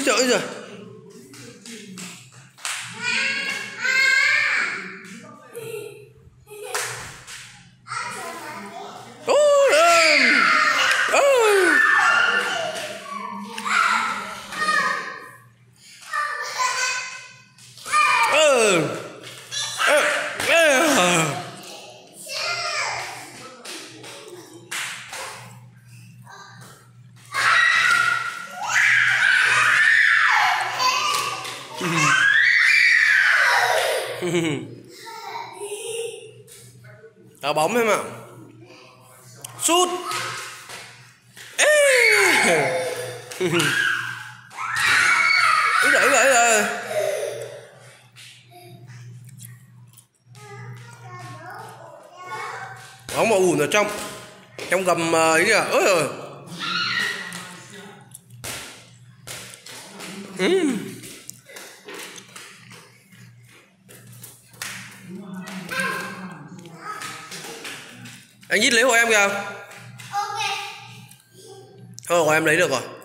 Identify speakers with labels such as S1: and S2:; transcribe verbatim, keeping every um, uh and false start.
S1: giời ơi giời. Đá bóng em ạ. Sút. Úi giời ơi giời. Bóng mà ùn ở trong trong gầm ấy kìa. Ôi giời. Uhm. Anh Nhít lấy hộ em kìa. Ok. Thôi của em lấy được rồi.